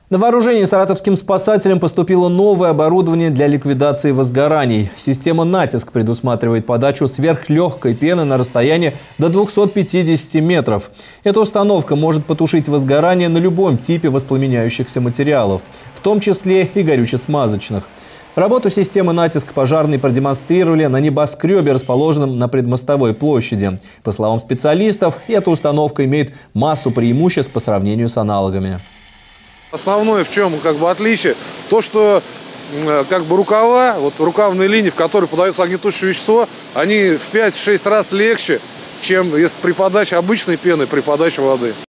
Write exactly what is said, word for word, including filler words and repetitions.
На вооружение саратовским спасателям поступило новое оборудование для ликвидации возгораний. Система «Натиск» предусматривает подачу сверхлегкой пены на расстояние до двухсот пятидесяти метров. Эта установка может потушить возгорание на любом типе воспламеняющихся материалов, в том числе и горюче-смазочных. Работу системы «Натиск» пожарные продемонстрировали на небоскребе, расположенном на предмостовой площади. По словам специалистов, эта установка имеет массу преимуществ по сравнению с аналогами. Основное в чем как бы отличие, то что как бы рукава, вот рукавные линии, в которые подается огнетушащее вещество, они в пять-шесть раз легче, чем если при подаче обычной пены, при подаче воды.